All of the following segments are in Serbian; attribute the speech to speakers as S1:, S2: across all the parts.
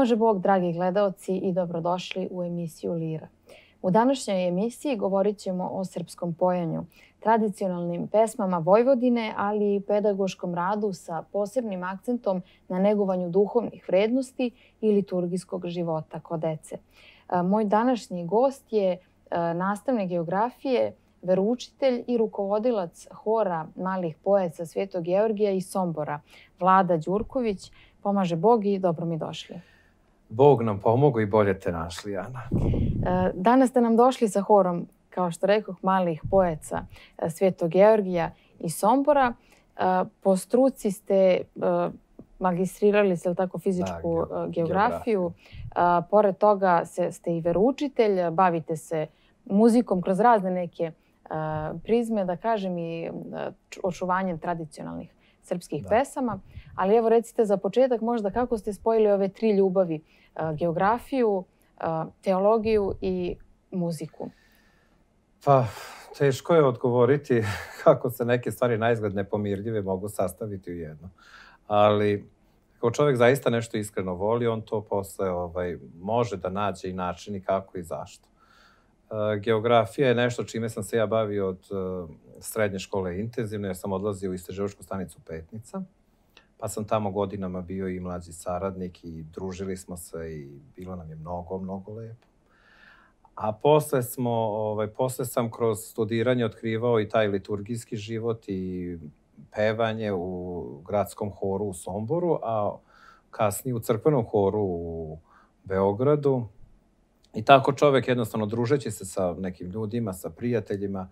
S1: Pomaže Bog, dragi gledaoci, i dobrodošli u emisiju Lira. U današnjoj emisiji govorit ćemo o srpskom pojanju, tradicionalnim pesmama Vojvodine, ali i pedagoškom radu sa posebnim akcentom na negovanju duhovnih vrednosti i liturgijskog života kod dece. Moj današnji gost je nastavnik geografije, veroučitelj i rukovodilac hora malih poeta Svetog Georgija iz Sombora, Vlada Đurković. Pomaže Bog i dobro mi došli.
S2: Bog nam pomogao i bolje te našli, Ana.
S1: Danas ste nam došli sa horom, kao što rekoh, malih poeta Svetog Georgija iz Sombora. Po struci ste magistrirali se, tako, fizičku geografiju. Pored toga ste i veroučitelj, bavite se muzikom kroz razne neke prizme, da kažem, i očuvanjem tradicionalnih srpskih pesama. Ali evo, recite za početak možda kako ste spojili ove tri ljubavi, geografiju, teologiju i muziku.
S2: Pa, teško je odgovoriti kako se neke stvari naizgled nepomirljive mogu sastaviti u jedno. Ali ako čovjek zaista nešto iskreno voli, on to posle može da nađe i načini kako i zašto. Geografija je nešto čime sam se ja bavio od srednje škole intenzivno, jer sam odlazio u istraživačku stanicu Petnica. Pa sam tamo godinama bio i mlađi saradnik i družili smo se i bilo nam je mnogo, mnogo lepo. A posle sam kroz studiranje otkrivao i taj liturgijski život i pevanje u gradskom horu u Somboru, a kasnije u crkvenom horu u Beogradu. I tako čovjek jednostavno družeći se sa nekim ljudima, sa prijateljima,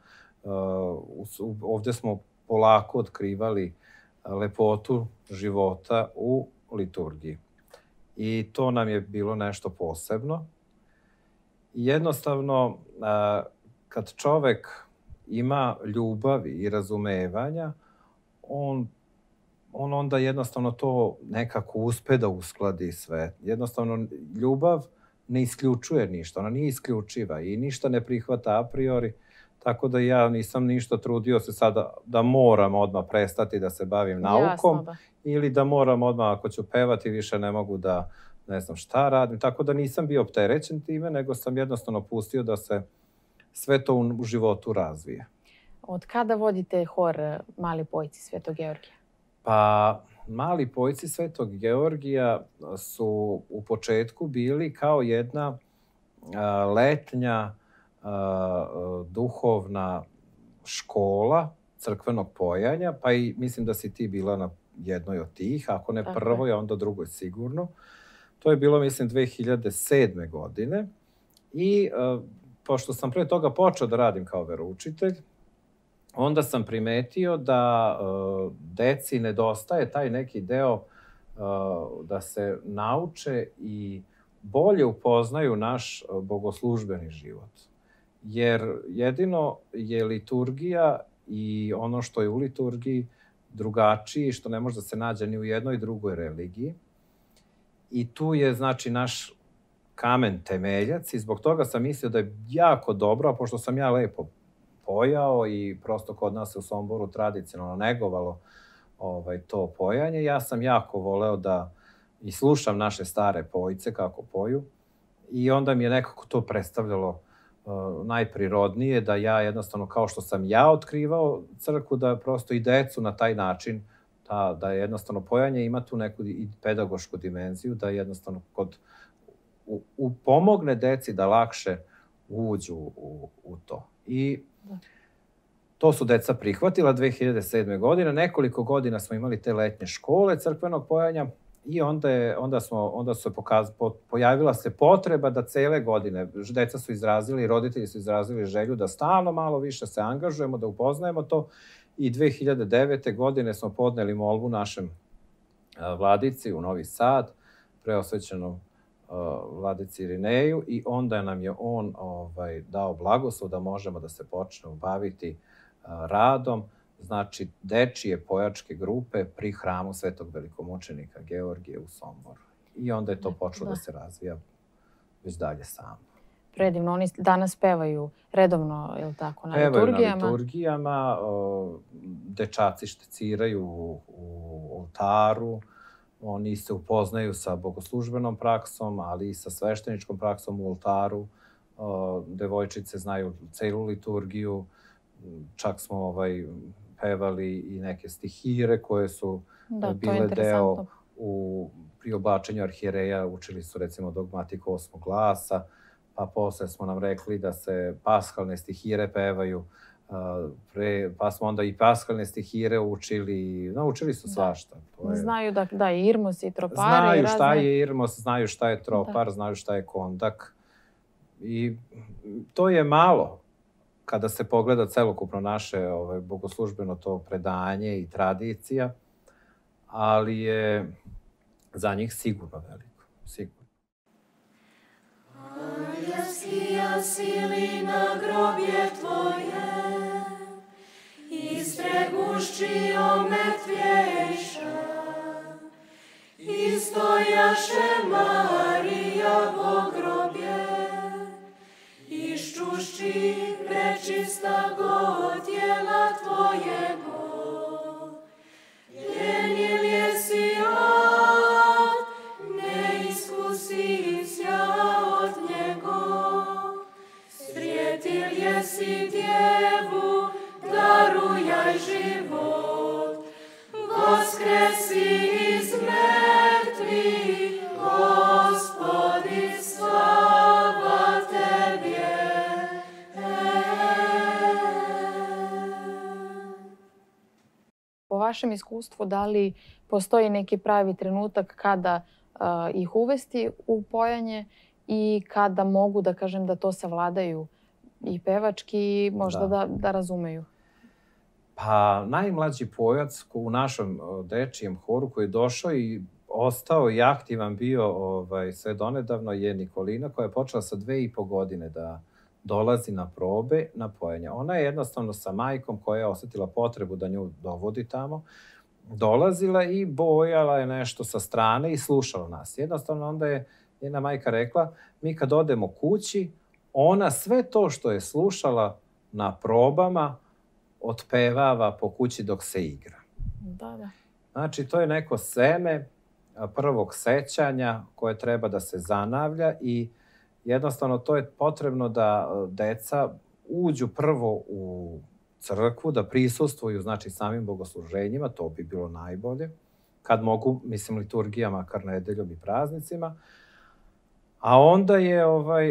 S2: ovdje smo polako otkrivali lepotu života u liturgiji. I to nam je bilo nešto posebno. Jednostavno, kad čovjek ima ljubavi i razumevanja, on onda jednostavno to nekako uspe da uskladi sve. Jednostavno, ljubav ne isključuje ništa, ona nije isključiva i ništa ne prihvata a priori, tako da ja nisam ništa trudio se sada da moram odmah prestati da se bavim naukom. Jasno, ili da moram odmah, ako ću pevati, više ne mogu da ne znam šta radim. Tako da nisam bio opterećen time, nego sam jednostavno pustio da se sve to u životu razvije.
S1: Od kada vodite hor Mali pojci Svetog Georgija?
S2: Pa, Mali pojci Svetog Georgija su u početku bili kao jedna letnja duhovna škola crkvenog pojanja, pa i mislim da si ti bila na jednoj od tih, ako ne prvoj, a onda drugoj sigurno. To je bilo, mislim, 2007. godine i pošto sam pre toga počeo da radim kao veroučitelj, onda sam primetio da deci nedostaje taj neki deo da se nauče i bolje upoznaju naš bogoslužbeni život. Jer jedino je liturgija i ono što je u liturgiji drugačiji, što ne može da se nađe ni u jednoj drugoj religiji. I tu je, znači, naš kamen temeljac i zbog toga sam mislio da je jako dobro, a pošto sam ja lepo pojao i prosto kod nas se u Somboru tradicionalno negovalo to pojanje, ja sam jako voleo da i slušam naše stare pojce kako poju i onda mi je nekako to predstavljalo najprirodnije da ja jednostavno, kao što sam ja otkrivao crkvu, da prosto i decu na taj način, da jednostavno pojanje ima tu neku i pedagošku dimenziju, da jednostavno pomogne deci da lakše uđu u to. I to su deca prihvatila 2007. godine. Nekoliko godina smo imali te letnje škole crkvenog pojanja i onda se pojavila se potreba da cele godine deca su izrazili, roditelji su izrazili želju da stalno malo više se angažujemo, da upoznajemo to. I 2009. godine smo podneli molbu našem vladici u Novi Sad, preosvećenom vladici Irineju, i onda nam je on dao blagoslov da možemo da se počnemo baviti radom, znači dečije pojačke grupe pri hramu Svetog velikomučenika Georgija u Somboru. I onda je to počelo da se razvija već dalje samo.
S1: Predivno. Oni danas pevaju redovno, je li tako, na liturgijama?
S2: Pevaju na liturgijama, dečaci šteciraju u oltaru, Oni se upoznaju sa bogoslužbenom praksom, ali i sa svešteničkom praksom u oltaru. Devojčice znaju celu liturgiju, čak smo pevali i neke stihire koje su bile deo pri oblačenju arhijereja. Učili su recimo dogmatiku 8. glasa, pa posle smo nam rekli da se paskalne stihire pevaju, pa smo onda i paskalne stihire učili, naučili su svašta.
S1: Znaju da je irmos i tropare.
S2: Znaju šta je irmos, znaju šta je tropar, znaju šta je kondak. I to je malo kada se pogleda celokupno naše bogoslužbeno to predanje i tradicija, ali je za njih sigurno veliko. Sigurno.
S3: Angelskija silina grobje tvoje, istregušćio mrtvješa, istojaše Marija vo grobje, iščušći prečista god tijela tvojego, ljenil jesi od, ne iskusisja od njego, sprijetil jesi djevu, darujaj život, voskresi iz mrtvih, Gospodi, slava Tebje.
S1: Po vašem iskustvu, da li postoji neki pravi trenutak kada ih uvesti u pojanje i kada mogu da kažem da to savladaju i pevački i možda da razumeju?
S2: Pa najmlađi pojac u našem dečijem horu koji je došao i ostao i aktivan bio sve donedavno je Nikolina, koja je počela sa 2,5 godine da dolazi na probe, na pojanje. Ona je jednostavno sa majkom koja je osetila potrebu da nju dovodi tamo, dolazila i bojala je nešto sa strane i slušala nas. Jednostavno onda je njena majka rekla, mi kad odemo kući, ona sve to što je slušala na probama otpevava po kući dok se igra.
S1: Da.
S2: Znači, to je neko seme prvog sećanja koje treba da se zanavlja i jednostavno to je potrebno da deca uđu prvo u crkvu, da prisustvuju znači samim bogosluženjima, to bi bilo najbolje. Kad mogu, mislim, liturgija, makar nedeljom i praznicima. A onda je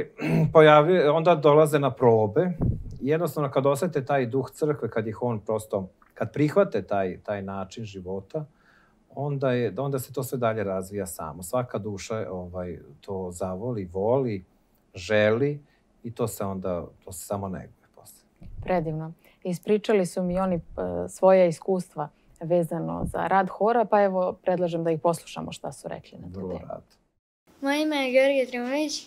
S2: onda dolaze na probe. Jednostavno kad osete taj duh crkve, kad ih on prosto, kad prihvate taj način života, onda se to sve dalje razvija samo. Svaka duša to zavoli, voli, želi i to se samo neguje posle.
S1: Predivno. Ispričali su mi oni svoje iskustva vezano za rad hora, pa evo predlažem da ih poslušamo šta su rekli na tu temu.
S4: Moje ime je Georgija Trimović,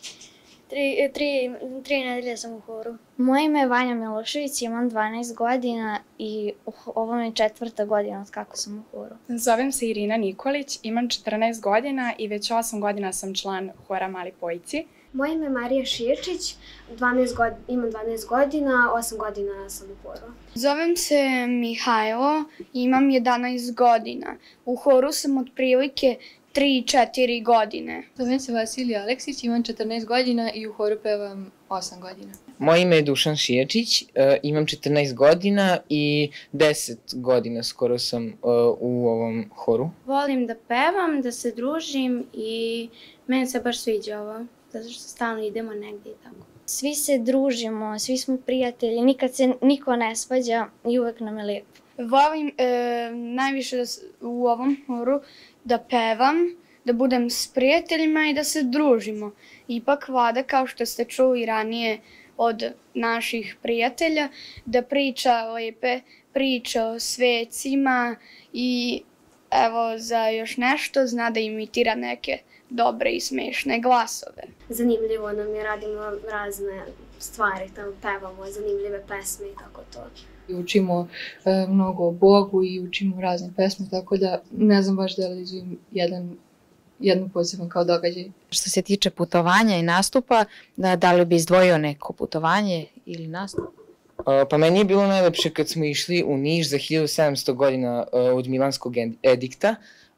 S4: tri nedelje sam u horu. Moje ime je Vanja Milošević, imam 12 godina i ovo mi je 4. godina od kako sam u horu.
S5: Zovem se Irina Nikolić, imam 14 godina i već 8 godina sam član hora Mali Pojci.
S6: Moje ime je Marija Širčić, imam 12 godina, 8 godina sam u horu.
S7: Zovem se Mihajlo, imam 11 godina. U horu sam otprilike 3-4 godine.
S8: Zovem se Vasilija Aleksić, imam 14 godina i u horu pevam 8 godina.
S9: Moje ime je Dušan Šijačić, imam 14 godina i 10 godina skoro sam u ovom horu.
S6: Volim da pevam, da se družim i meni se baš sviđa ovo, zato što stalno idemo negdje i tako.
S4: Svi se družimo, svi smo prijatelji, nikad se niko ne svađa i uvek nam je lijepo.
S7: Volim najviše u ovom horu da pevam, da budem s prijateljima i da se družimo. Ipak Vlada, kao što ste čuli ranije od naših prijatelja, da priča lepe priče o svecima i evo za još nešto zna da imitira neke dobre i smešne glasove.
S6: Zanimljivo nam je, radimo razne stvari, tamo pevamo zanimljive pesme i tako to.
S8: Učimo mnogo o Bogu i učimo razne pesme, tako da ne znam baš da li izvim jednu pozivam kao događaj.
S10: Što se tiče putovanja i nastupa, da li bi izdvojio neko putovanje ili nastup?
S9: Pa meni je bilo najlepše kad smo išli u Niš za 1700 godina od Milanskog edikta.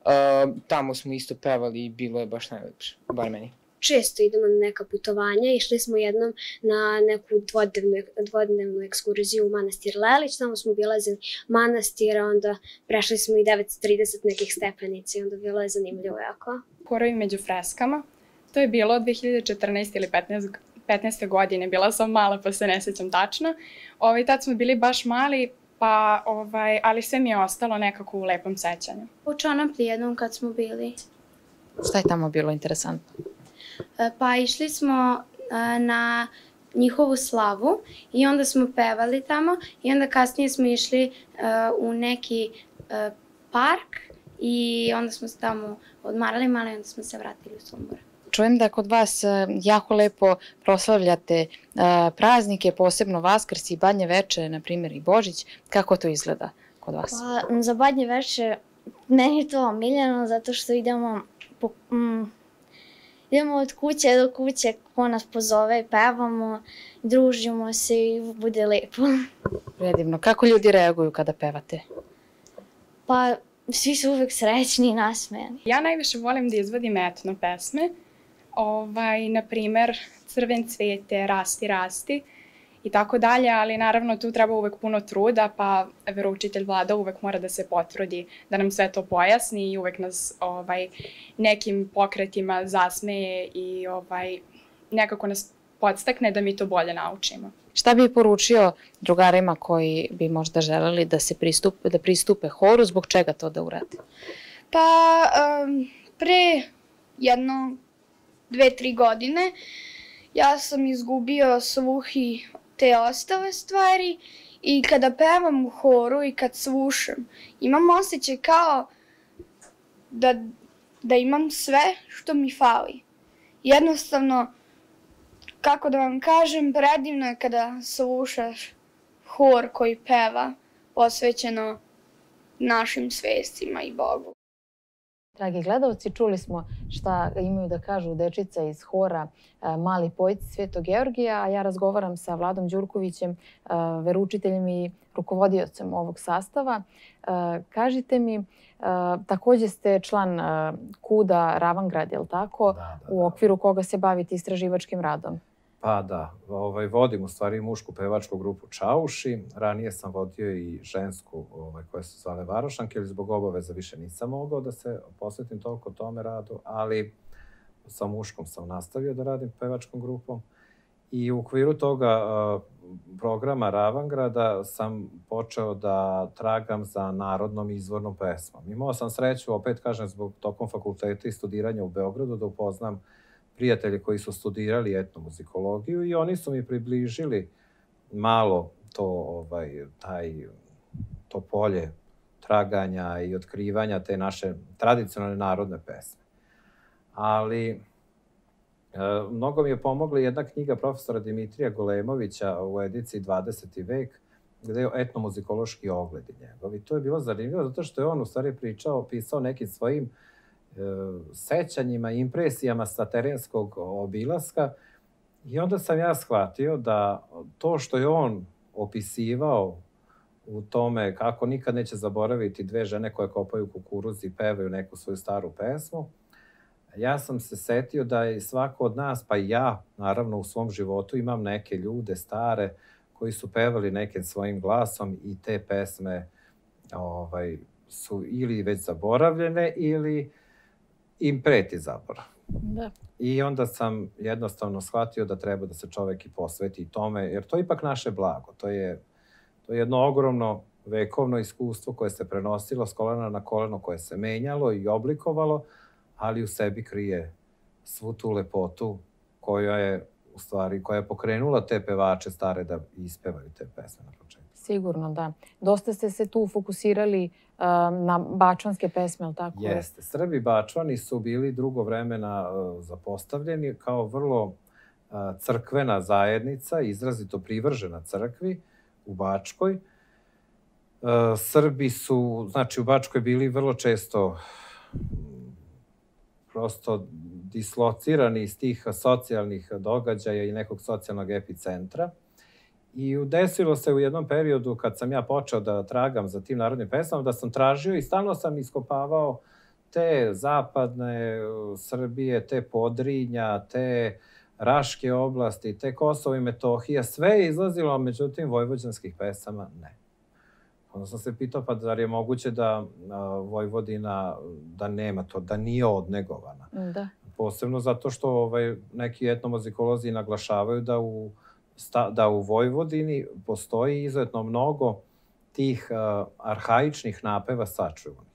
S9: Tamo smo isto pevali i bilo je baš najlepše, bar meni.
S11: Često idemo na neka putovanja. Išli smo jednom na neku dvodnevnu ekskurziju u manastir Lelić. Tamo smo obilazili manastira, onda prešli smo i 930 nekih stepenica i onda bilo je zanimljivo jako.
S5: Horovi među freskama. To je bilo 2014. ili 15. godine. Bila sam mala pa se ne sjećam tačno. Tad smo bili baš mali, ali sve mi je ostalo nekako u lepom sećanju.
S6: U Čanapli jednom kad smo bili.
S10: Šta je tamo bilo interesantno?
S6: Pa išli smo na njihovu slavu i onda smo pevali tamo i onda kasnije smo išli u neki park i onda smo se tamo odmarali malo i onda smo se vratili u Sombor.
S10: Čujem da kod vas jako lepo proslavljate praznike, posebno Vaskrs i Badnje veče, na primjer i Božić. Kako to izgleda kod vas?
S4: Pa, za Badnje veče meni je to omiljeno zato što idemo od kuće do kuće, ko nas pozove, pevamo, družimo se i bude lepo.
S10: Predivno. Kako ljudi reaguju kada pevate?
S4: Pa, svi su uvek srećni i nasmejani.
S5: Ja najviše volim da izvodim etno pesme. Na primer, Crven cvete, Rasti, rasti i tako dalje, ali naravno tu treba uvek puno truda, pa veroučitelj Vlada uvek mora da se potrudi da nam sve to pojasni i uvek nas nekim pokretima zasmeje i nekako nas podstakne da mi to bolje naučimo.
S10: Šta bi poručio drugarima koji bi možda želeli da pristupe horu, zbog čega to da urade?
S7: Pa, pre 2-3 godine ja sam izgubio sluh i te ostale stvari i kada pevam u horu i kad slušam, imam osjećaj kao da imam sve što mi fali. Jednostavno, kako da vam kažem, predivno je kada slušaš hor koji peva posvećeno našim svestima i Bogu.
S1: Dragi gledalci, čuli smo šta imaju da kažu dečica iz hora Mali pojci Svetog Georgija, a ja razgovaram sa Vladom Đurkovićem, veroučiteljem i rukovodiocem ovog sastava. Kažite mi, takođe ste član KUD-a Ravangrad, je li tako? Da. U okviru koga se bavite istraživačkim radom?
S2: Pa da, vodim u stvari mušku pevačku grupu Čauši. Ranije sam vodio i žensku koja se zvale Varošanke, ali zbog obaveza više nisam mogao da se posvetim toliko tome radu, ali sa muškom sam nastavio da radim pevačkom grupom. I u okviru toga programa Ravangrada sam počeo da tragam za narodnom izvornom pesmom. Imao sam sreću, opet kažem, zbog tokom fakulteta i studiranja u Beogradu da upoznam prijatelji koji su studirali etnomuzikologiju i oni su mi približili malo to polje traganja i otkrivanja te naše tradicionalne narodne pesme. Ali mnogo mi je pomogla jedna knjiga profesora Dimitrija Golemovića u ediciji 20. vek, gde je etnomuzikološki ogledi njegov. I to je bilo zanimljivo zato što je on u stvari pisao nekim svojim sećanjima, impresijama sa terenskog obilaska i onda sam ja shvatio da to što je on opisivao u tome kako nikad neće zaboraviti dve žene koje kopaju kukuruz i pevaju neku svoju staru pesmu, ja sam se setio da je svako od nas, pa i ja, naravno u svom životu imam neke ljude stare koji su pevali nekim svojim glasom i te pesme su ili već zaboravljene ili im preti zaborav.
S1: Da.
S2: I onda sam jednostavno shvatio da treba da se čovek i posveti tome, jer to je ipak naše blago. To je jedno ogromno vekovno iskustvo koje se prenosilo s kolena na koleno, koje se menjalo i oblikovalo, ali u sebi krije svu tu lepotu koja je pokrenula te pevače stare da ispevaju te pesme na početku.
S1: Sigurno, da. Dosta ste se tu fokusirali na bačvanske pesme, ali tako?
S2: Jeste. Srbi bačvani su bili dugo vremena zapostavljeni kao vrlo crkvena zajednica, izrazito privržena crkvi u Bačkoj. Srbi su, znači u Bačkoj bili vrlo često prosto dislocirani iz tih socijalnih događaja i nekog socijalnog epicentra. I desilo se u jednom periodu kad sam ja počeo da tragam za tim narodnim pesmama, da sam tražio i stalno sam iskopavao te zapadne Srbije, te Podrinja, te Raške oblasti, te Kosovo i Metohija, sve je izlazilo, međutim, vojvođanskih pesama ne. Onda sam se pitao, pa zar je moguće da Vojvodina, da nema to, da nije odnegovana?
S1: Da.
S2: Posebno zato što neki etnomuzikolozi naglašavaju da u Vojvodini postoji izuzetno mnogo tih arhaičnih napeva sačuvanih.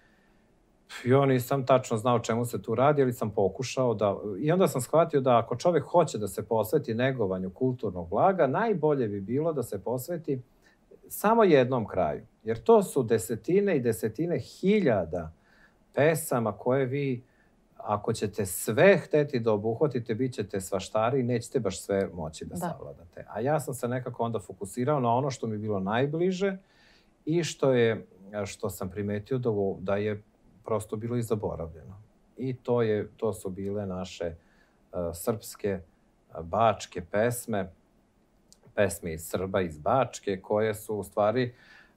S2: Ja nisam tačno znao čemu se tu radi, ali sam pokušao da... I onda sam shvatio da ako čovjek hoće da se posveti negovanju kulturnog blaga, najbolje bi bilo da se posveti samo jednom kraju. Jer to su desetine i desetine hiljada pesama koje vi, ako ćete sve hteti da obuhvatite, bit ćete svaštari i nećete baš sve moći da savladate. A ja sam se nekako onda fokusirao na ono što mi je bilo najbliže i što sam primetio da je prosto bilo i zaboravljeno. I to su bile naše srpske, bačke pesme iz Srba, iz Bačke, koje su u stvari,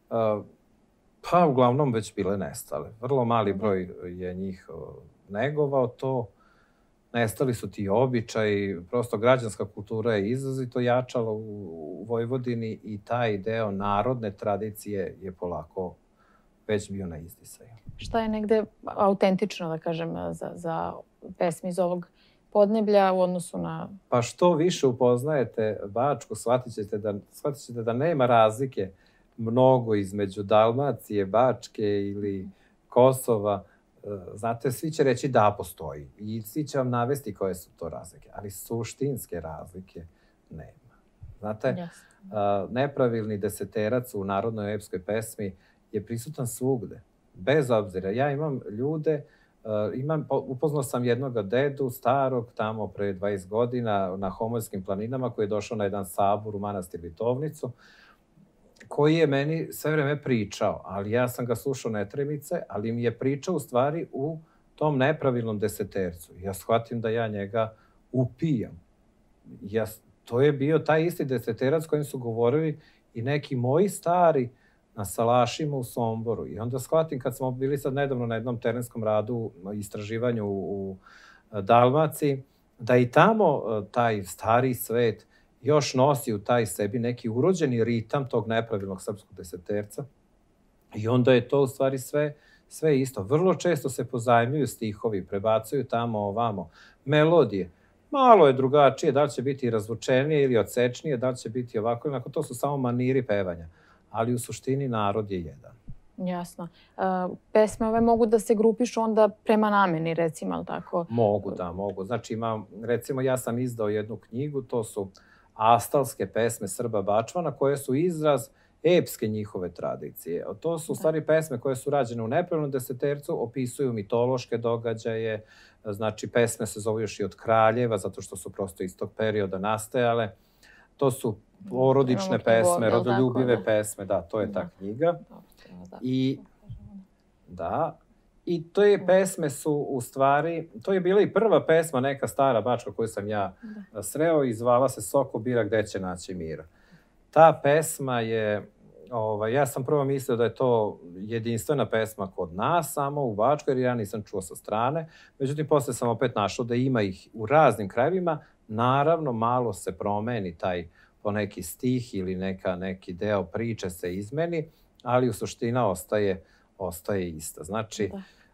S2: pa uglavnom već bile nestale. Vrlo mali broj je njih negovao to. Nestali su ti običaji, prosto građanska kultura je izrazito jačala u Vojvodini i taj deo narodne tradicije je polako već bio na izdisaju.
S1: Šta je negde autentično, da kažem, za pesmi iz ovog podneblja u odnosu na...
S2: Pa što više upoznajete Bačku, shvatit ćete da nema razlike mnogo između Dalmacije, Bačke ili Kosova. Znate, svi će reći da postoji i svi će vam navesti koje su to razlike, ali suštinske razlike nema. Znate, nepravilni deseterac u narodnoj epskoj pesmi je prisutan svugde, bez obzira. Ja imam ljude, upoznao sam jednog dedu, starog, tamo pre 20 godina na Homoljskim planinama, koji je došao na jedan sabor u manastir Vitovnicu, koji je meni sve vreme pričao, ali ja sam ga slušao netremice, ali mi je pričao u stvari u tom nepravilnom desetercu. Ja shvatim da ja njega upijam. To je bio taj isti deseterac kojim su govorili i neki moji stari na salašima u Somboru. I onda shvatim, kad smo bili sad nedavno na jednom terenskom radu, istraživanju u Dalmaciji, da i tamo taj stari svet još nosi u taj sebi neki urođeni ritam tog nepravilnog srpskog deseterca. I onda je to u stvari sve isto. Vrlo često se pozajmljuju stihovi, prebacuju tamo ovamo. Melodije. Malo je drugačije, da li će biti razvučenije ili odsečnije, da li će biti ovako ili onako. To su samo maniri pevanja. Ali u suštini narod je jedan.
S1: Jasno. Pesme ove mogu da se grupišu onda prema nameni, recimo, ali tako?
S2: Mogu, da, mogu. Znači, recimo, ja sam izdao jednu knjigu, to su astalske pesme Srba Bačvana, koje su izraz epske njihove tradicije. To su u stvari pesme koje su rađene u nepravilnom desetercu, opisuju mitološke događaje, znači pesme se zovu još i od kraljeva, zato što su prosto iz tog perioda nastajale. To su porodične pesme, rodoljubive pesme, da, to je ta knjiga. I te pesme su u stvari, to je bila i prva pesma, neka stara bačka koju sam ja sreo i zvala se Soko bira gde će naći mira. Ta pesma je, ja sam prvo mislio da je to jedinstvena pesma kod nas, samo u Bačkoj, jer ja nisam čuo sa strane. Međutim, posle sam opet našao da ima ih u raznim krajevima. Naravno, malo se promeni taj po neki stih ili neki deo priče se izmeni, ali u suština ostaje ista. Znači,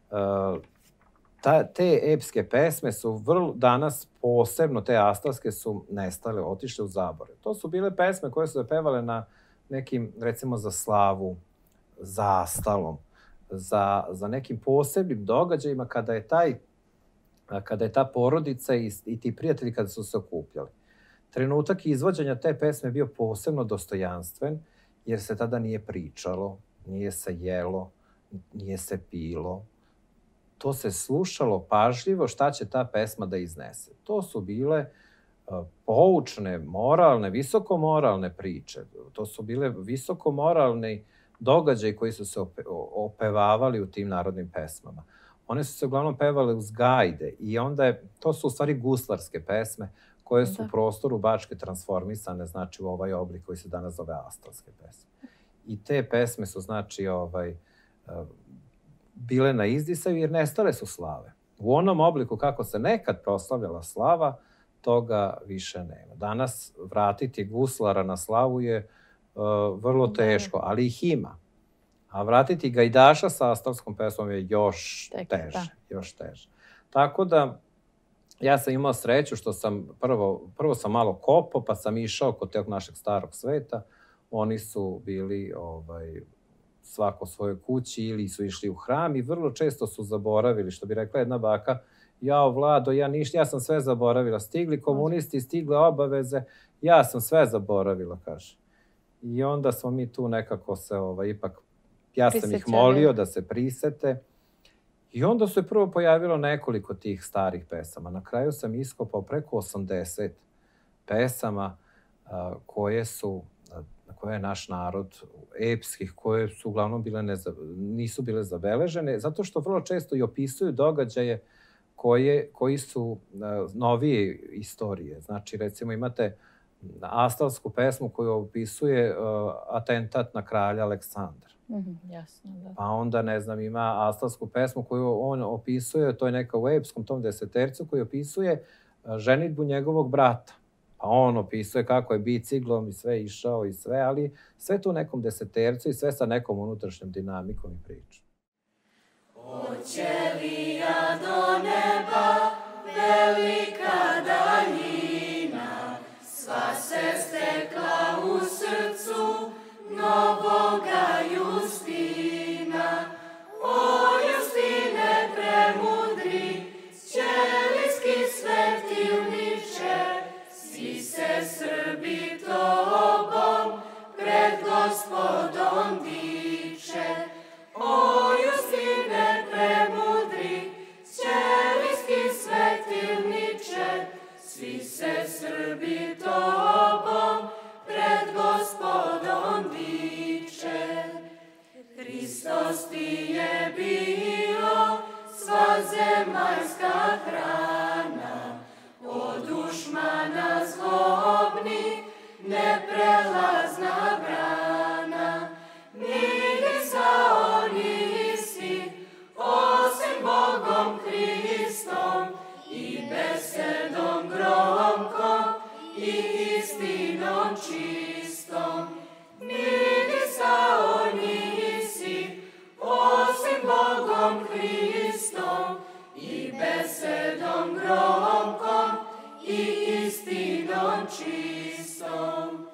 S2: te epske pesme su danas posebno, te astalske su nestale, otišle u zaborav. To su bile pesme koje su se pevale na nekim, recimo za slavu, za astalom, za nekim posebnim događajima kada je ta porodica i ti prijatelji kada su se okupljali. Trenutak izvođenja te pesme je bio posebno dostojanstven, jer se tada nije pričalo, nije se jelo, nije se pilo. To se slušalo pažljivo šta će ta pesma da iznese. To su bile poučne, moralne, visokomoralne priče. To su bile visokomoralni događaji koji su se opevavali u tim narodnim pesmama. One su se uglavnom pevale uz gajde i onda to su u stvari guslarske pesme koje su u prostoru Bačke transformisane, znači u ovaj oblik koji se danas zove astalske pesme. I te pesme su, znači, bile na izdisaju jer nestale su slave. U onom obliku kako se nekad proslavljala slava, toga više nema. Danas vratiti guslara na slavu je vrlo teško, ali ih ima. A vratiti gajdaša sa astavskom pesmom je još teže. Tako da, ja sam imao sreću što sam, prvo sam malo kopao, pa sam išao kod tog našeg starog sveta. Oni su bili svako u svojoj kući ili su išli u hram i vrlo često su zaboravili, što bi rekla jedna baka, jao Vlado, ja sam sve zaboravila. Stigli komunisti, stigle obaveze, ja sam sve zaboravila, kaže. I onda smo mi tu nekako se ipak, ja sam ih molio da se prisete. I onda se prvo pojavilo nekoliko tih starih pesama. Na kraju sam iskopao preko 80 pesama koje je naš narod epskih, koje su uglavnom nisu bile zabeležene, zato što vrlo često i opisuju događaje koji su novije istorije. Znači, recimo, imate astavsku pesmu koju opisuje atentat na kralja Aleksandra.
S1: Jasno, da.
S2: Pa onda, ne znam, ima astavsku pesmu koju on opisuje, to je neka u epskom tom desetercu, koji opisuje ženidbu njegovog brata. Pa on opisuje kako je biciklom i sve išao i sve, ali sve tu u nekom desetercu i sve sa nekom unutrašnjom dinamikom i pričom.
S3: Hoće li ja do neba velika daljina, sva se stekla u srcu novoga Justina. O Justine premudri, ćelijski svetilniče, svi se Srbi tobom pred Gospodom diče. O Justine premudri, ćelijski svetilniče, svi se Srbi tobom pred Gospodom diče. Hristos ti je bio sva zemaljska hrana, od dušmana zlobni neprelazna brana. Nigdje zao nisi, osim Bogom Hristom i besedom gromkom i istinom čistom. Nigdje zao nisi, osim Bogom Hristom i besedom gromkom i istinom čistom.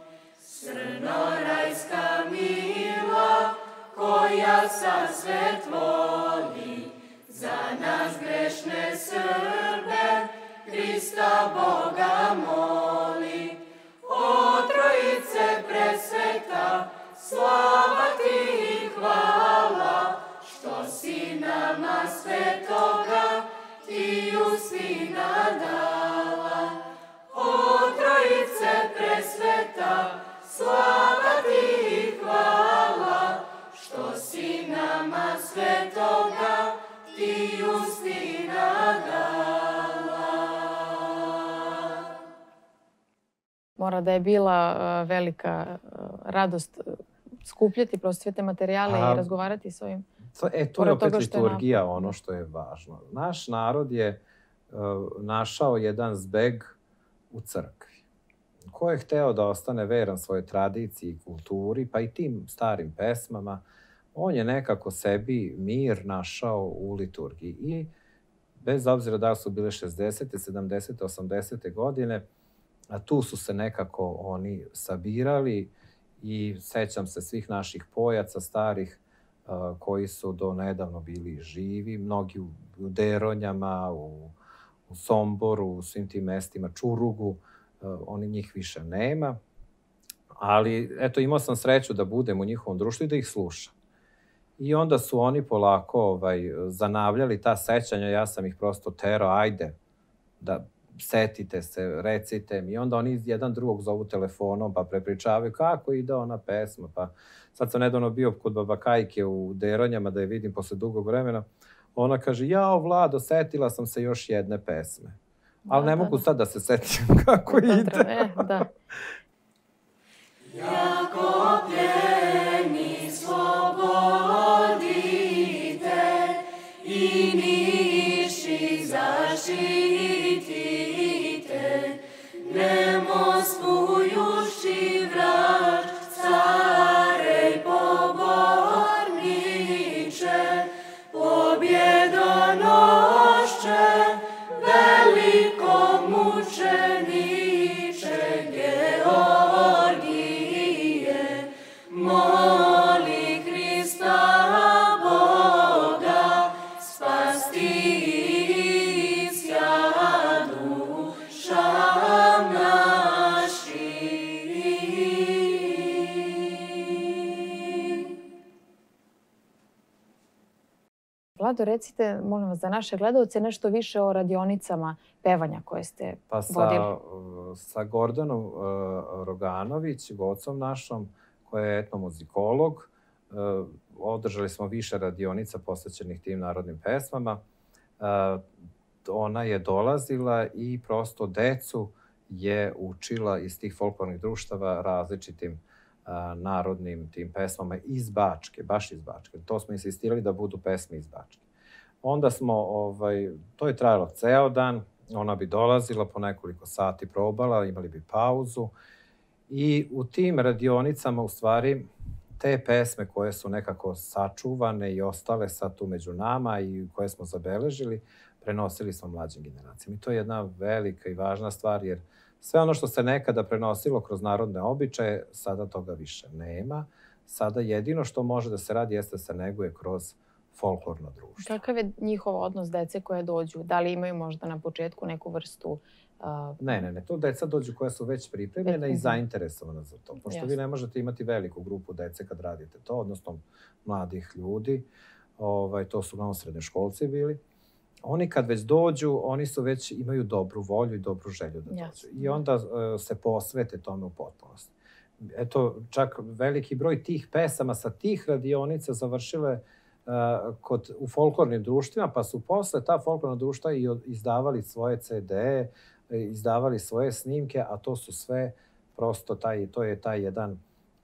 S3: Crnorajska mila, koja sa svet voli, za nas grešne Srbe Hrista Boga moli. O Trojice presveta, slava ti i hvala, što si nama svetoga ti Justina dala. O Trojice presveta, slava ti i hvala, što si nama svetoga ti Justina dala.
S1: Mora da je bila velika radost skupljati prosto sve te materijale i razgovarati s ovim.
S2: To je opet liturgija, ono što je važno. Naš narod je našao jedan zbeg u crkvi. Ko je hteo da ostane veran svojoj tradiciji i kulturi, pa i tim starim pesmama, on je nekako sebi mir našao u liturgiji. I bez obzira da su bile 60. 70. 80. godine, a tu su se nekako oni sabirali i sećam se svih naših pojaca starih koji su do nedavno bili živi, mnogi u Deronjama, u Somboru, u svim tim mestima, Čurugu, oni njih više nema. Ali, eto, imao sam sreću da budem u njihovom društvu i da ih slušam. I onda su oni polako zanavljali ta sećanja, ja sam ih prosto terao, ajde, da setite se, recite mi. I onda oni jedan drugog zovu telefonom, pa prepričavaju kako ide ona pesma. Pa sad sam nedavno bio kod baba Kajke u Deronjama da je vidim posle dugog vremena. Ona kaže, jao Vlado, setila sam se još jedne pesme. Ali ne mogu sad da se setim kako ide.
S3: Jako pljeni slobodite,
S1: Vlado, recite, molim vas, za naše gledalce nešto više o radionicama pevanja koje ste vodili.
S2: Sa Gordanom Roganović, gocom našom, koja je etnomuzikolog, održali smo više radionica posvećenih tim narodnim pesmama. Ona je dolazila i prosto decu je učila iz tih folklornih društava različitim narodnim tim pesmama iz Bačke, baš iz Bačke. To smo insistirali da budu pesme iz Bačke. Onda smo, to je trajalo ceo dan, ona bi dolazila po nekoliko sati probala, imali bi pauzu i u tim radionicama u stvari te pesme koje su nekako sačuvane i ostale sad tu među nama i koje smo zabeležili, prenosili smo mlađim generacijama. I to je jedna velika i važna stvar, jer sve ono što se nekada prenosilo kroz narodne običaje, sada toga više nema. Sada jedino što može da se radi jeste da se neguje kroz folklorno društvo.
S1: Kakav je njihov odnos dece koje dođu? Da li imaju možda na početku neku vrstu...
S2: Ne. To deca dođu koja su već pripremljena i zainteresovana za to. Pošto vi ne možete imati veliku grupu dece kad radite to, odnosno mladih ljudi. To su uglavnom srednjoškolci bili. Oni kad već dođu, oni su već imaju dobru volju i dobru želju da dođu. I onda se posvete tome u potpunosti. Eto, čak veliki broj tih pesama sa tih radionica završile u folklornim društvima, pa su posle ta folklorna društva i izdavali svoje CD-e, izdavali svoje snimke, a to su sve prosto to je taj jedan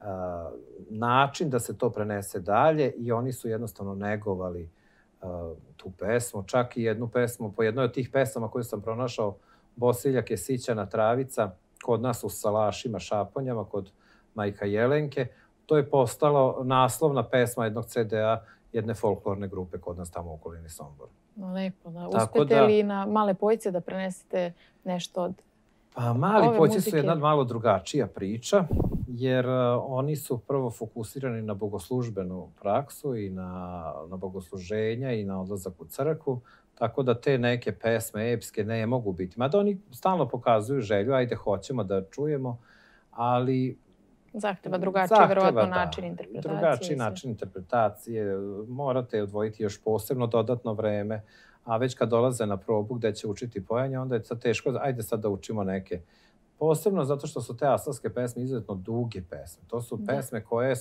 S2: način da se to prenese dalje i oni su jednostavno negovali tu pesmu. Čak i jednu pesmu, po jednoj od tih pesama koju sam pronašao, Bosiljak je sićana travica, kod nas u Salašima, Šaponjama, kod majka Jelenke, to je postalo naslovna pesma jednog CD-a jedne folklorne grupe kod nas tamo u okolini Sombora.
S1: Lepo, da. Uspete li na Male Pojce da prenesete nešto od
S2: Pa Mali Pojci su jedna malo drugačija priča, jer oni su prvo fokusirani na bogoslužbenu praksu i na bogosluženja i na odlazak u crkvu, tako da te neke pesme epske ne mogu biti. Mada oni stalno pokazuju želju, ajde hoćemo da čujemo, ali
S1: zahteva drugačiji, verovatno, način interpretacije.
S2: Drugačiji način interpretacije. Morate odvojiti još posebno dodatno vreme, a već kad dolaze na probu gde će učiti pojanje, onda je sad teško, ajde sad da učimo neke. Posebno zato što su te aslavske pesme izuzetno duge pesme. To su pesme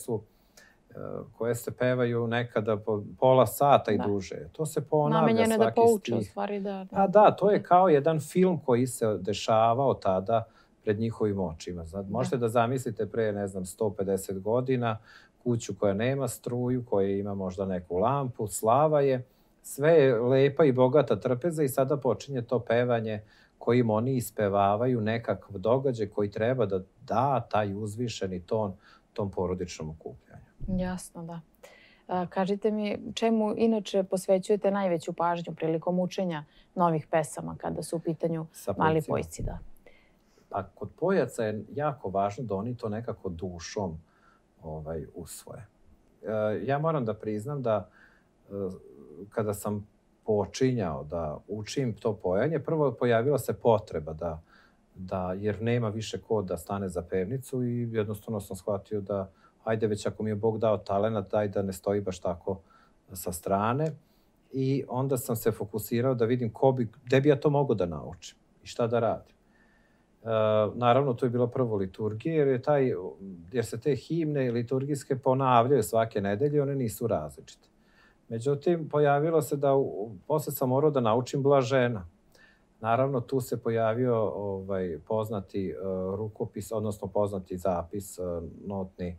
S2: koje se pevaju nekada po pola sata i duže. To se ponavlja svaki stih.
S1: Namenjene da pouče, u stvari, da.
S2: Da, to je kao jedan film koji se dešavao tada pred njihovim očima. Možete da zamislite pre, 150 godina, kuću koja nema struju, koja ima možda neku lampu, slava je, sve je lepa i bogata trpeza i sada počinje to pevanje kojim oni ispevavaju nekakav događaj koji treba da da taj uzvišeni ton tom porodičnom okupljanju.
S1: Jasno, da. Kažite mi, čemu inače posvećujete najveću pažnju prilikom učenja novih pesama kada su u pitanju Mali Pojci? Da.
S2: Pa kod pojaca je jako važno da oni to nekako dušom usvoje. Ja moram da priznam da kada sam počinjao da učim to pojanje, prvo pojavila se potreba jer nema više ko da stane za pevnicu i jednostavno sam shvatio da ajde već ako mi je Bog dao talenat, daj da ne stoji baš tako sa strane. I onda sam se fokusirao da vidim gde bi ja to mogao da naučim i šta da radim. Naravno, to je bilo prvo liturgije, jer se te himne liturgijske ponavljaju svake nedelje, one nisu različite. Međutim, pojavilo se da posle sam morao da naučim Blažena. Naravno, tu se pojavio poznati rukopis, odnosno poznati zapis, notni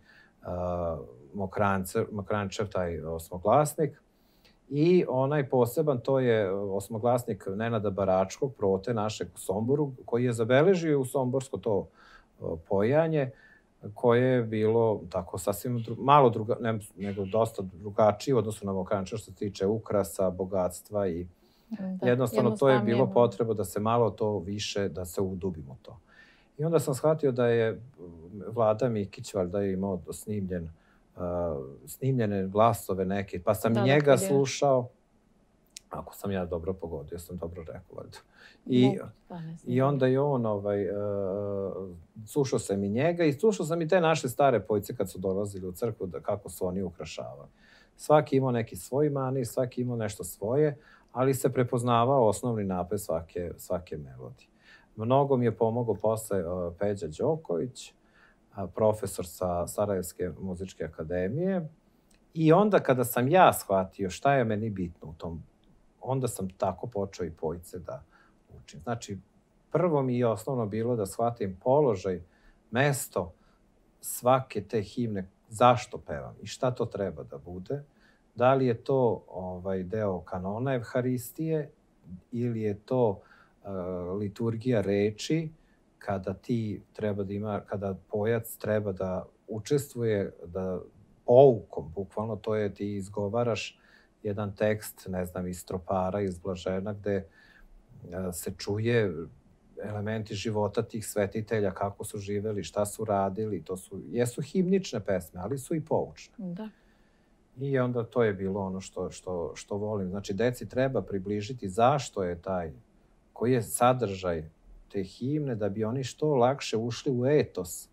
S2: Mokrančev, taj osmoglasnik. I onaj poseban, to je osmoglasnik Nenada Baračkog, prote našeg u Somboru, koji je zabeležio u somborsko to pojanje, koje je bilo tako sasvim malo nego dosta drugačije u odnosu na Mokrančev što se tiče ukrasa, bogatstva i jednostavno to je bilo potreba da se malo to više, da se udubimo to. I onda sam shvatio da je Vlada Mikić valjda imao snimljene glasove neke, pa sam njega slušao, ako sam ja dobro pogodio, sam dobro rekao valjda. I onda je on, slušao sam i njega i slušao sam i te naše stare pojce kad su dolazili u crkvu, kako su oni ukrašavali. Svaki imao neki svoj manir, svaki imao nešto svoje, ali se prepoznavao osnovni napad svake melodije. Mnogo mi je pomogao posle Peđa Đoković, profesor sa Sarajevske muzičke akademije. I onda kada sam ja shvatio šta je meni bitno u tom, onda sam tako počeo i pojice da učim. Znači, prvo mi je osnovno bilo da shvatim položaj, mesto svake te himne, zašto pevam i šta to treba da bude. Da li je to deo kanona Evharistije ili je to liturgija reči, kada ti treba da ima, kada pojac treba da učestvuje, da poukom, bukvalno to je ti izgovaraš jedan tekst, ne znam, iz Tropara, iz Blažena, gde se čuje elementi života tih svetitelja, kako su živeli, šta su radili. To jesu himnične pesme, ali su i poučne.
S1: Da.
S2: I onda to je bilo ono što volim. Znači, deci treba približiti zašto je taj, koji je sadržaj te himne, da bi oni što lakše ušli u etos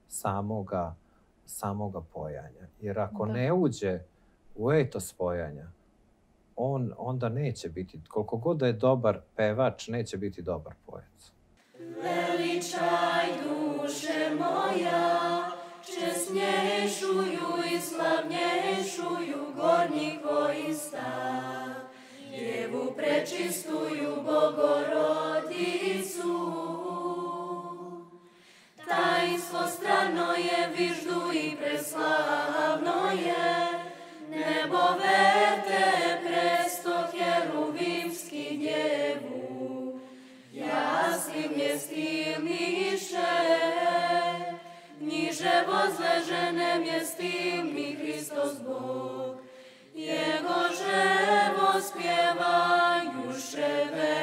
S2: samoga pojanja. Jer ako ne uđe u etos pojanja, onda neće biti, koliko god da je dobar pevač, neće biti dobar pojac.
S3: Veličaj duše moja, česnješuju i slavnješuju gornji koji stav. Djevu prečistuju Bogorodicu. Tajnstvo strano je, viždu i preslavno je, nebo verte presto heruvimski djevu. Jasnim je stilniše, niže vozležene mjestim mi Hristos Bog. Jego ževo spjevajuše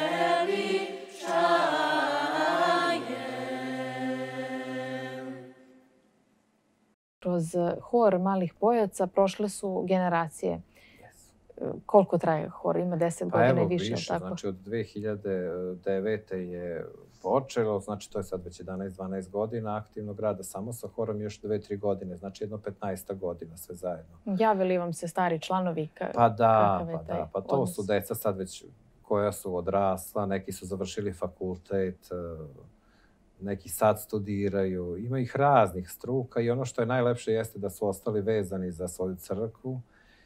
S3: veličaje.
S1: Kroz hor malih pojaca prošle su generacije. Koliko traje hor? Ima 10 godina i više,
S2: više,
S1: tako?
S2: Znači od 2009. je počelo, znači to je sad već 11-12 godina aktivnog rada samo sa horom, još 2-3 godine, znači jedno 15 godina sve zajedno.
S1: Javili vam se stari članovi?
S2: Pa to su deca sad već koja su odrasla, neki su završili fakultet, neki sad studiraju, ima ih raznih struka i ono što je najlepše jeste da su ostali vezani za svoju crkvu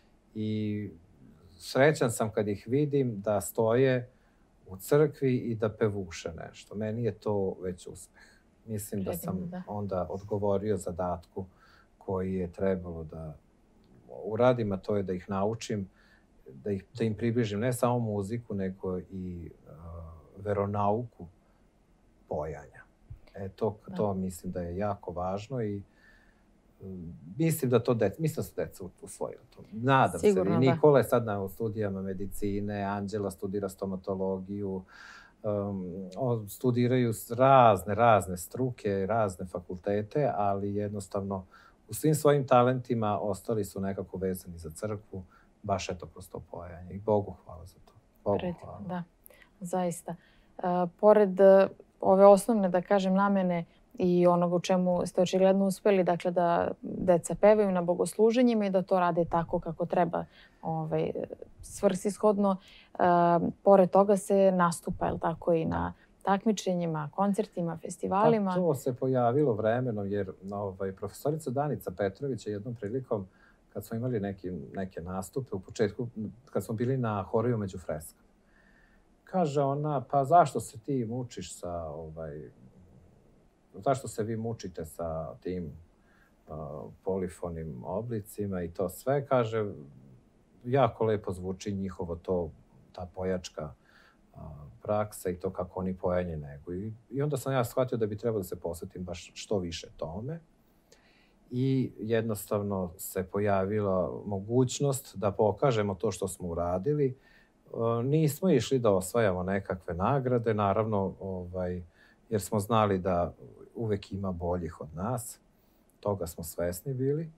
S2: i srećan sam kad ih vidim da stoje u crkvi i da pevuše nešto. Meni je to već uspeh. Mislim da sam onda odgovorio zadatku koji je trebalo da uradim, a to je da ih naučim, da im približim ne samo muziku, nego i veronauku pojanja. To mislim da je jako važno i mislim da su deca usvojila to. Nadam se. I Nikola je sad na studijama medicine, Anđela studira stomatologiju, studiraju razne struke, razne fakultete, ali jednostavno u svim svojim talentima ostali su nekako vezani za crkvu, baš je to prosto pojanje. I Bogu hvala za to. Bogu hvala.
S1: Da, zaista. Pored ove osnovne, da kažem, namene i onoga u čemu ste očigledno uspeli, dakle da deca pevaju na bogosluženjima i da to rade tako kako treba, svrsishodno. Pored toga se nastupa, je li tako, i na takmičenjima, koncertima, festivalima?
S2: Pa to se pojavilo vremenom, jer profesorica Danica Petrović je jednom prilikom, kad smo imali neke nastupe, u početku, kad smo bili na Horiju među freskama, kaže ona, pa zašto se ti mučiš sa zašto se vi mučite sa tim polifonim oblicima i to sve, kaže, jako lepo zvuči njihovo ta pojačka praksa i to kako oni pojanje neguju. I onda sam ja shvatio da bi trebalo da se posvetim baš što više tome. I jednostavno se pojavila mogućnost da pokažemo to što smo uradili. Nismo išli da osvajamo nekakve nagrade, naravno, jer smo znali da uvek ima boljih od nas. Toga smo svesni bili.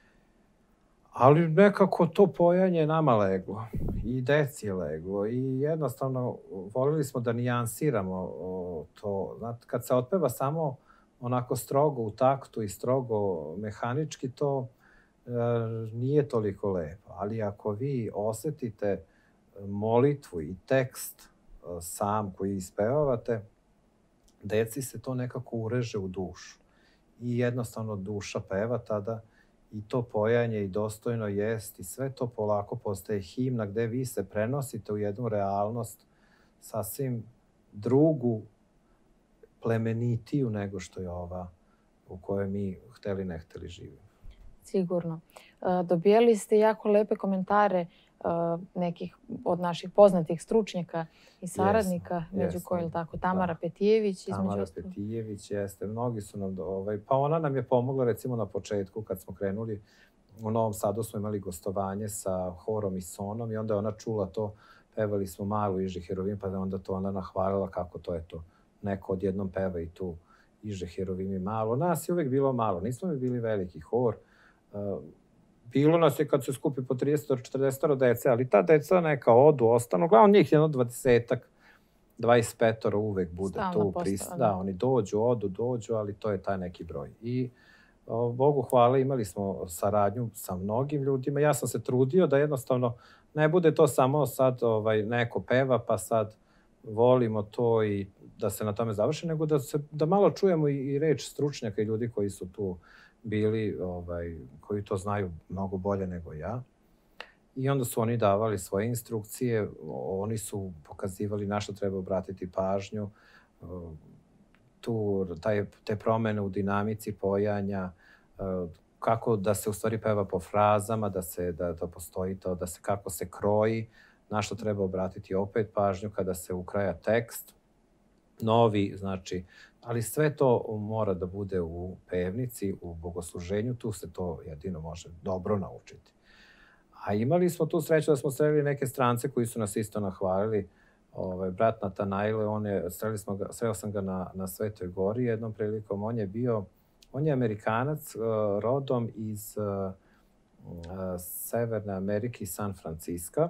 S2: Ali nekako to pojanje nama leglo. I deci je leglo. I jednostavno volili smo da nijansiramo to. Znate, kad se otpeva samo onako strogo u taktu i strogo mehanički, to nije toliko lepo. Ali ako vi osetite molitvu i tekst sam koji ispevavate, deci se to nekako ureže u dušu. I jednostavno duša peva tada i to pojanje i dostojno jest i sve to polako postaje himna gde vi se prenosite u jednu realnost sasvim drugu, plemenitiju nego što je ova u kojoj mi hteli ne hteli živimo.
S1: Sigurno. Dobijali ste jako lepe komentare nekih od naših poznatih stručnjaka i saradnika, među kojima tako Tamara Petijević.
S2: Tamara Petijević jeste. Mnogi su nam, pa ona nam je pomogla recimo na početku kad smo krenuli. U Novom Sadu smo imali gostovanje sa horom i sonom i onda je ona čula to, pevali smo Malu Iže Herovim, pa da onda to ona nahvalila kako to je to. Neko odjednom peva i tu Iže Herovim i malo. Nas je uvek bilo malo, nismo mi bili veliki hor. Bilo nas je kad se skupi po 30-40 dece, ali ta deca neka odu, ostanu. Uglavnom njih jedno 20-ak, 25 uvek bude tu. Da, oni dođu, ali to je taj neki broj. I Bogu hvala, imali smo saradnju sa mnogim ljudima. Ja sam se trudio da jednostavno ne bude to samo sad neko peva, pa sad volimo to i da se na tome završi, nego da malo čujemo i reč stručnjaka i ljudi koji su tu bili, koji to znaju mnogo bolje nego ja. I onda su oni davali svoje instrukcije, oni su pokazivali na što treba obratiti pažnju, te promene u dinamici pojanja, kako da se u stvari peva po frazama, da postoji to, kako se kroji, na što treba obratiti opet pažnju kada se ukraja tekst, novi, znači, ali sve to mora da bude u pevnici, u bogosluženju, tu se to jedino može dobro naučiti. A imali smo tu sreću da smo sreli neke strance koji su nas isto nahvalili. Brat Natanajle, sreo sam ga na Svetoj Gori jednom prilikom, on je Amerikanac, rodom iz Severne Amerike, iz San Francisca.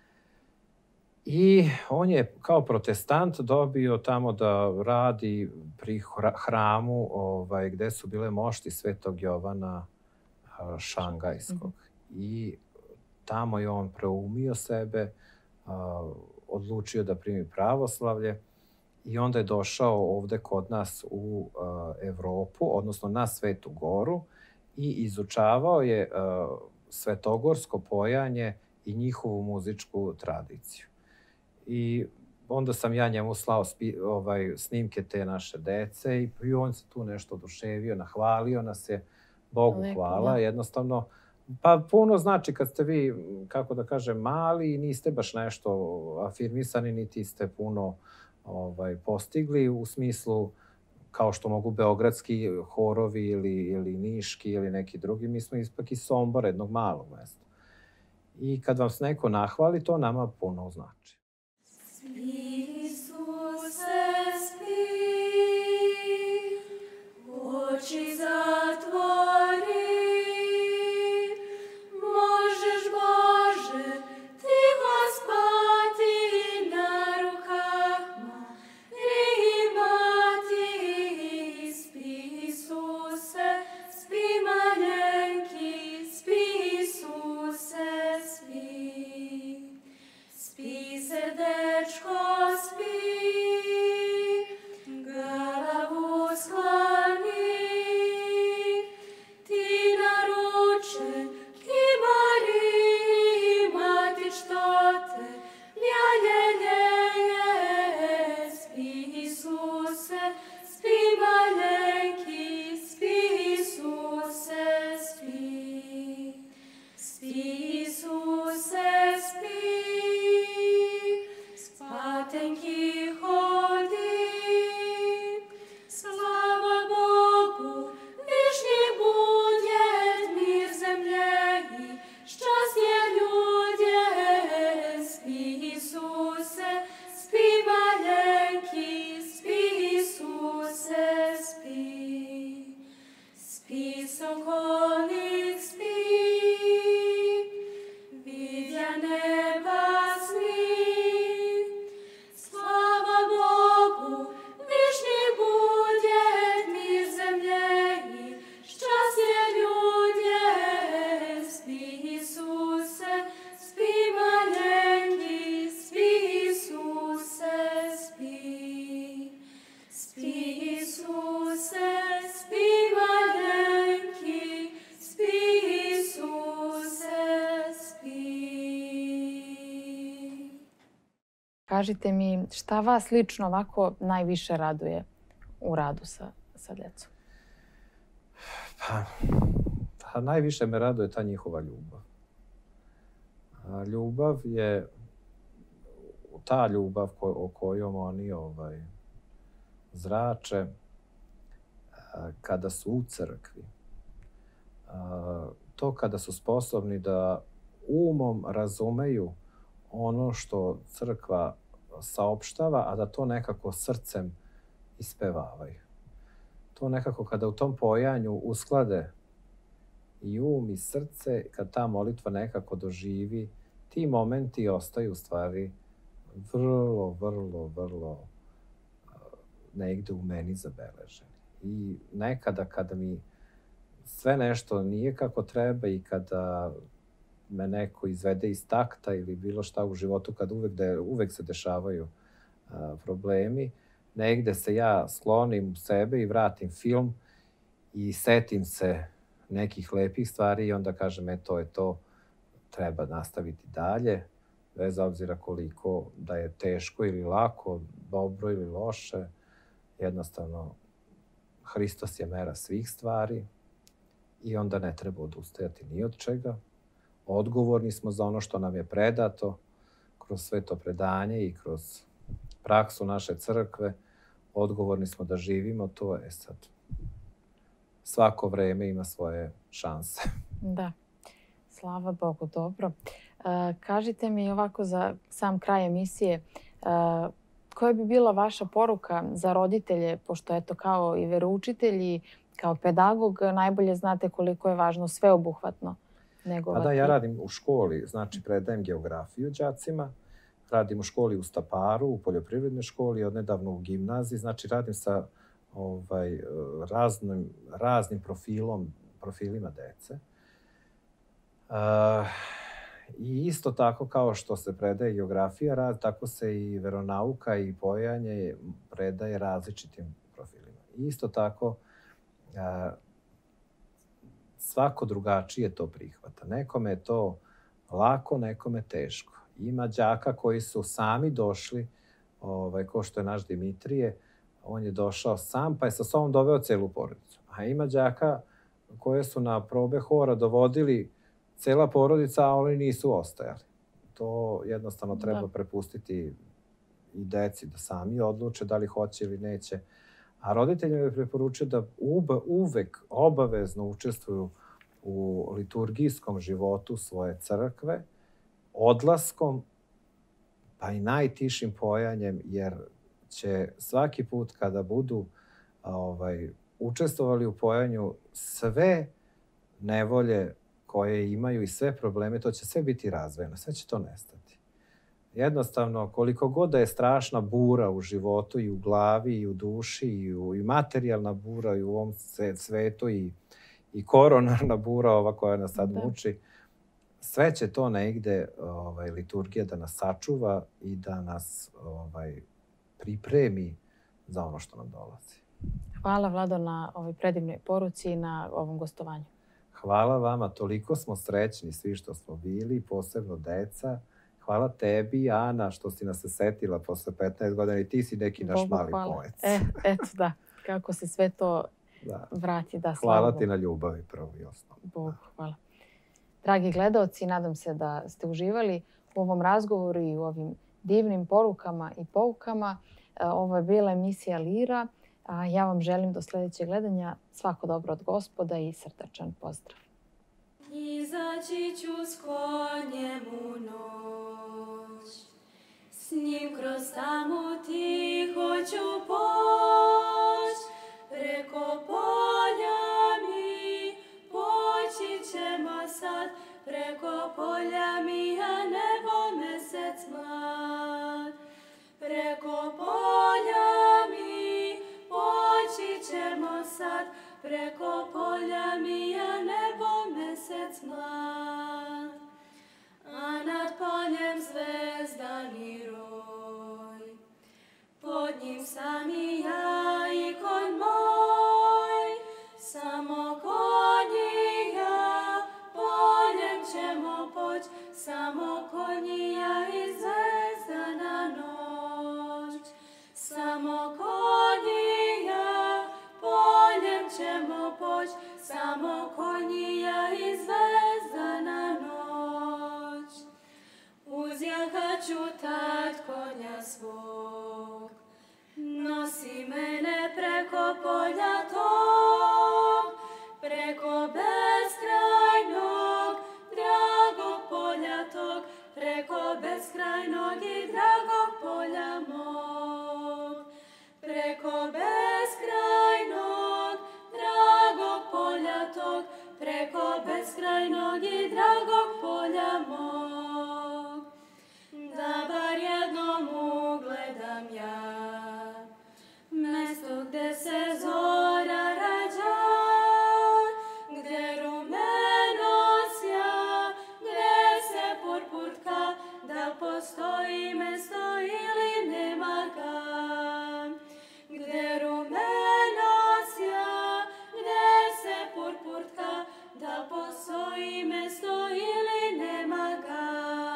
S2: I on je kao protestant dobio tamo da radi pri hramu gde su bile mošti Svetog Jovana Šangajskog. I tamo je on preumio sebe, odlučio da primi pravoslavlje i onda je došao ovde kod nas u Evropu, odnosno na Svetu Goru i izučavao je svetogorsko pojanje i njihovu muzičku tradiciju. I onda sam ja njemu slao snimke te naše dece i on se tu nešto oduševio, nahvalio nas je, Bogu hvala, jednostavno. Pa puno znači kad ste vi, kako da kažem, mali i niste baš nešto afirmisani, niti ste puno postigli u smislu kao što mogu beogradski horovi ili niški ili neki drugi. Mi smo ipak iz Sombora, jednog malog mesta. I kad vam se neko nahvali, to nama puno znači.
S3: Isuse, spi, oči zatvori, možeš, Bože, tiho spati na rukama imati. Spi, Isuse, spi, malenki, spi, Isuse, spi. Spi, srdečko, spi, glavu skloni, ti naručen, ti Mariji, mati što te ljaljenje. Spi, Isuse, spi, malenki, spi, Isuse, spi. Spi, Isuse, spi, spatenki hodi, slava Bogu, višnji budjet, mir zemlji, šťastje ljudje. Spi, Isuse, spi, malenki, spi, Isuse, spi. Spi, sokolnik, spi, vidja neba sni. Slava Bogu, višnji budjet, mir zemlji, šťastje ljudje.
S1: kažite mi šta vas lično ovako najviše raduje u radu sa djecom?
S2: Pa najviše me raduje ta njihova ljubav. Ljubav je ta ljubav o kojom oni zrače kada su u crkvi. To kada su sposobni da umom razumeju ono što crkva saopštava, a da to nekako srcem ispevavaju. To nekako kada u tom pojanju usklade i um i srce, kad ta molitva nekako doživi, ti momenti ostaju u stvari vrlo negde u meni zabeleženi. I nekada kada mi sve nešto nije kako treba i kada me neko izvede iz takta ili bilo šta u životu, kad uvek se dešavaju problemi, negde se ja sklonim u sebe i vratim film i setim se nekih lepih stvari i onda kažem, to je to, treba nastaviti dalje, bez obzira koliko da je teško ili lako, dobro ili loše. Jednostavno, Hristos je mera svih stvari i onda ne treba odustajati ni od čega. Odgovorni smo za ono što nam je predato kroz sve to predanje i kroz praksu naše crkve. Odgovorni smo da živimo to. Sad, svako vreme ima svoje šanse.
S1: Da, slava Bogu, dobro. Kažite mi ovako za sam kraj emisije, koja bi bila vaša poruka za roditelje, pošto eto kao i veroučitelji, kao pedagog, najbolje znate koliko je važno sveobuhvatno negovati.
S2: Da, ja radim u školi, znači predajem geografiju đacima, radim u školi u Staparu, u poljoprivrednoj školi, odnedavno u gimnaziji, znači radim sa raznim profilima dece. I isto tako kao što se predaje geografija, tako se i veronauka i pojanje predaje različitim profilima. I isto tako svako drugačije to prihvata. Nekome je to lako, nekome teško. Ima đaka koji su sami došli, kao što je naš Dimitrije, on je došao sam pa je sa sobom doveo celu porodicu. A ima đaka koje su na probe hora dovodili cela porodica, a oni nisu ostajali. To jednostavno treba prepustiti i deci da sami odluče da li hoće ili neće. A roditeljima bih preporučio da uvek obavezno učestvuju u liturgijskom životu svoje crkve, odlaskom, pa i najtišim pojanjem, jer će svaki put kada budu učestvovali u pojanju, sve nevolje koje imaju i sve probleme, to će sve biti razvojeno, sve će to nestati. Jednostavno, koliko god da je strašna bura u životu i u glavi i u duši i materijalna bura i u ovom svetu i koronarna bura ova koja nas sad muči, sve će to negde liturgija da nas sačuva i da nas pripremi za ono što nam dolazi.
S1: Hvala Vlado na ovoj predivnoj poruci i na ovom gostovanju.
S2: Hvala vama, toliko smo srećni svi što smo bili, posebno deca. Hvala tebi, Ana, što si nas se setila posle 15 godina i ti si neki naš mali poet.
S1: Eto da, kako se sve to vrati.
S2: Hvala ti na ljubavi, prvo i osnovno.
S1: Bogu, hvala. Dragi gledaoci, nadam se da ste uživali u ovom razgovoru i u ovim divnim porukama i poukama. Ovo je bila emisija Lira. A ja vam želim do sljedećeg gledanja svako dobro od Gospoda i srdačan pozdrav.
S3: Izaći ću s konjem u noć, s njim kroz tamu tiho ću poć, preko polja mi poći ćemo sad, preko polja mi, a nebo mesec mlad, preko polja mi poći ćemo sad, preko polja mi je nebo mesec mlad, a nad poljem zvezdani roj. Pod njim sam i ja i konj moj, samo konj i ja, poljem ćemo poć, samo konj i ja i zvezdana noć. Samo konija, poljem ćemo poć, samo konija i zvezdana noć. Uzjahat ću tad konja svog, nosi mene preko polja tog, preko beskrajnog, dragog polja tog, preko beskrajnog i dragog polja mog. Preko beskrajnog, dragog polja tog, preko beskrajnog i dragog polja mog. Da bar jednom ugledam ja, mesto gde se zora rađa, gde rumeno sja, gde se purpurtka, da postoji mesto ili nema ga. Gde rumeno sja, gde se purpurtka, da postoji mesto ili nema ga.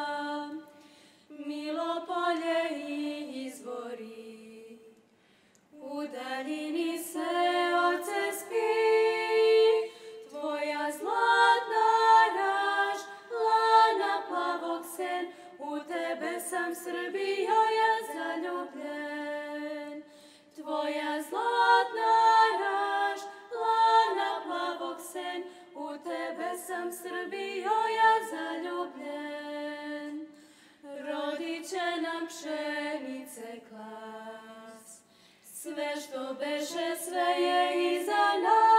S3: Milo polje i izvori, u daljini se oce spi, tvoja zlatna raž, lana plavog sen, u tebe sam Srbijo ja zaljubljen. Tvoja zlatna raž, lana plavog sen, u tebe sam Srbijo ja zaljubljen. Rodit će nam pšenice klas, sve što beše sve je iza nas.